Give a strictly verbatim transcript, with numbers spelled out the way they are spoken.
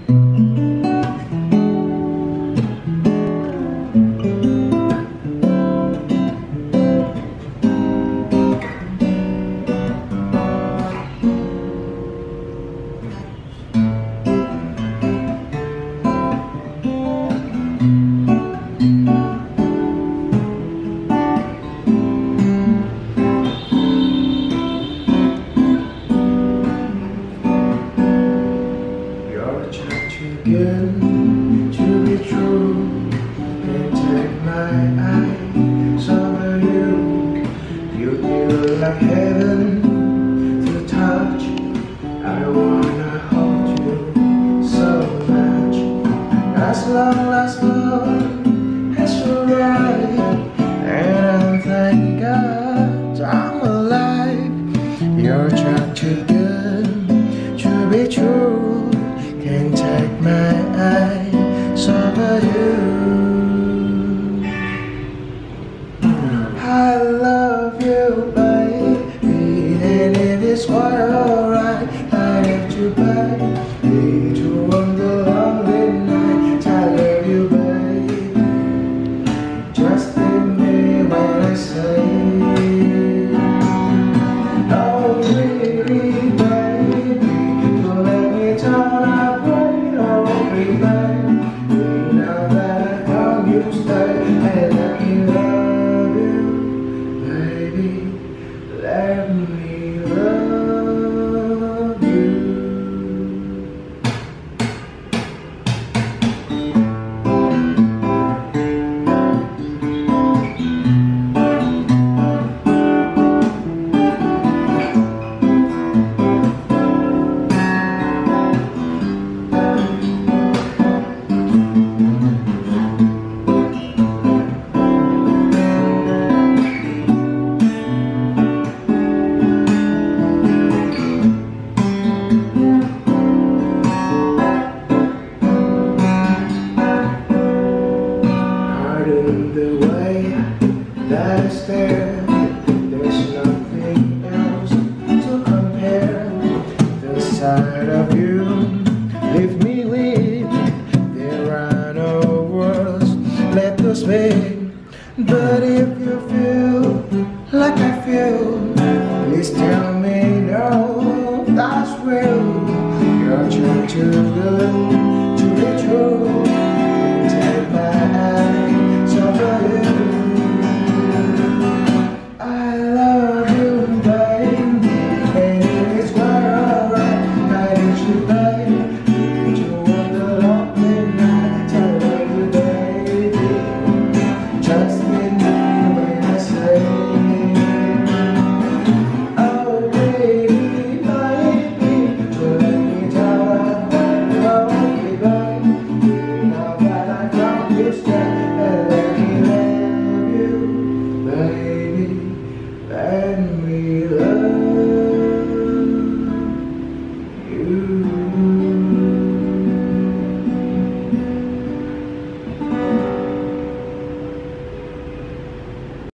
Good to be true, can't take my eyes over you. You feel like heaven to touch. I wanna hold you so much. As long as love has arrived, and thank God I'm alive. You're just too good to be true. Can't take my eyes over you. I love you, baby, and it is quite alright. I have to baby to on the lonely night. I love you, baby. Trust in me when I say, oh, really, baby, don't let me down. Now that I found you, stay and let me love you, baby. Let me love you. The way that is there, there's nothing else to compare. The sight of you leave me weak. There are no words left to speak. But if you feel like I feel, please tell me no, that's real. You're too good